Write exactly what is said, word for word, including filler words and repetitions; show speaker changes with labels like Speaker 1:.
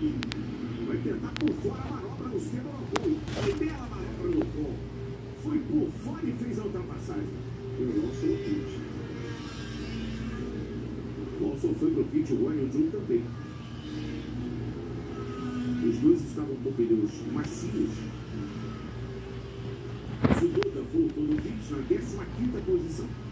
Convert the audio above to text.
Speaker 1: Vai tentar por fora a manobra no esquema do apoio. Que bela manobra no pó. Foi por fora e fez a ultrapassagem. E o Lawson no pit. Lawson foi pro pit, o Ryan Jun também. Os dois estavam com pneus macios. Tsunoda voltou no pit na décima quinta posição.